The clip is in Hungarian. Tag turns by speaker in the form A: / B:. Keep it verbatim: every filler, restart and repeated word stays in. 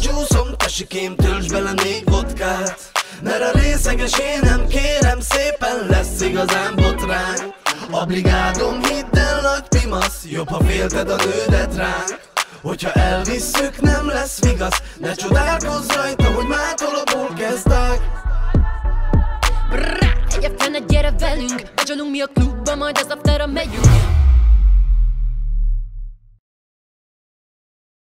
A: csúszom, tesikém, töltsd bele négy vodkát. Mert a részeges én nem kérem szépen, lesz igazán botrány. A brigádom, hidd el, nagy pimasz, jobb ha félted a nődet ránk. Hogyha elvisszük, nem lesz vigasz, ne csodálkozz rajta, hogy mától a ból kezdák.
B: Brrrá, egye fene, gyere velünk, becsalunk mi a klubba, majd az afterra megyünk.